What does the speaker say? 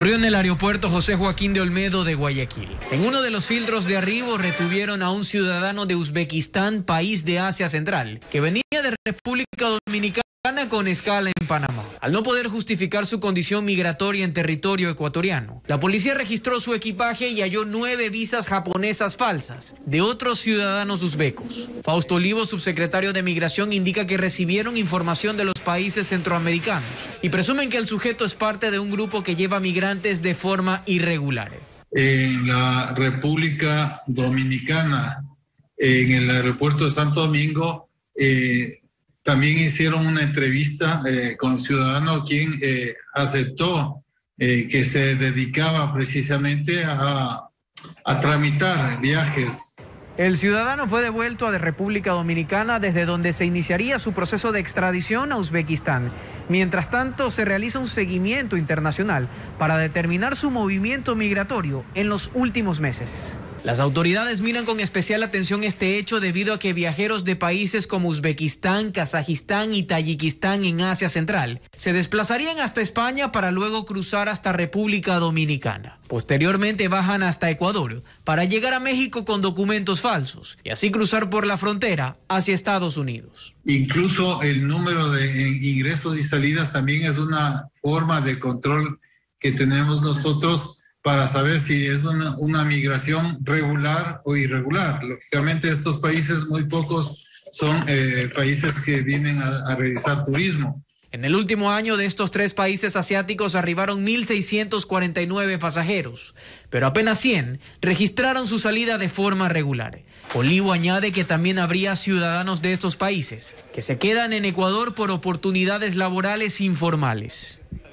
Ocurrió en el aeropuerto José Joaquín de Olmedo de Guayaquil. En uno de los filtros de arribo retuvieron a un ciudadano de Uzbekistán, país de Asia Central, que venía de República Dominicana con escala en Panamá. Al no poder justificar su condición migratoria en territorio ecuatoriano, la policía registró su equipaje y halló 9 visas japonesas falsas de otros ciudadanos uzbecos. Fausto Olivo, subsecretario de Migración, indica que recibieron información de los países centroamericanos y presumen que el sujeto es parte de un grupo que lleva migrantes de forma irregular. En la República Dominicana, en el aeropuerto de Santo Domingo, también hicieron una entrevista con un ciudadano quien aceptó que se dedicaba precisamente a tramitar viajes. El ciudadano fue devuelto a la República Dominicana, desde donde se iniciaría su proceso de extradición a Uzbekistán. Mientras tanto, se realiza un seguimiento internacional para determinar su movimiento migratorio en los últimos meses. Las autoridades miran con especial atención este hecho debido a que viajeros de países como Uzbekistán, Kazajistán y Tayikistán en Asia Central se desplazarían hasta España para luego cruzar hasta República Dominicana. Posteriormente bajan hasta Ecuador para llegar a México con documentos falsos y así cruzar por la frontera hacia Estados Unidos. Incluso el número de ingresos y salidas también es una forma de control que tenemos nosotros para saber si es una migración regular o irregular. Lógicamente estos países, muy pocos son países que vienen a realizar turismo. En el último año de estos 3 países asiáticos arribaron 1.649 pasajeros, pero apenas 100 registraron su salida de forma regular. Olivo añade que también habría ciudadanos de estos países que se quedan en Ecuador por oportunidades laborales informales.